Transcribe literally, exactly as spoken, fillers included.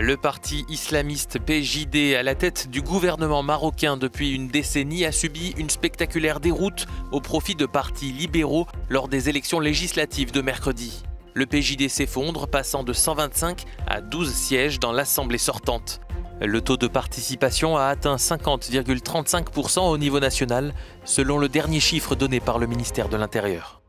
Le parti islamiste P J D, à la tête du gouvernement marocain depuis une décennie, a subi une spectaculaire déroute au profit de partis libéraux lors des élections législatives de mercredi. Le P J D s'effondre, passant de cent vingt-cinq à douze sièges dans l'Assemblée sortante. Le taux de participation a atteint cinquante virgule trente-cinq pour cent au niveau national, selon le dernier chiffre donné par le ministère de l'Intérieur.